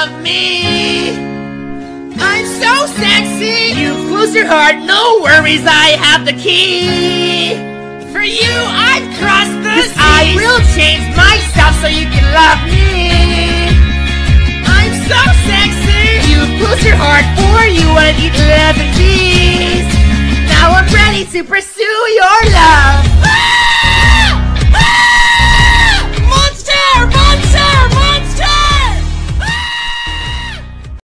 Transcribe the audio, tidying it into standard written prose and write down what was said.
love me. I'm so sexy. You close your heart, no worries, I have the key. For you, I'd cross the seas. I will change myself so you can love me. I'm so sexy. You close your heart, for you I'd eat 11 G's. Now I'm ready to pursue your love.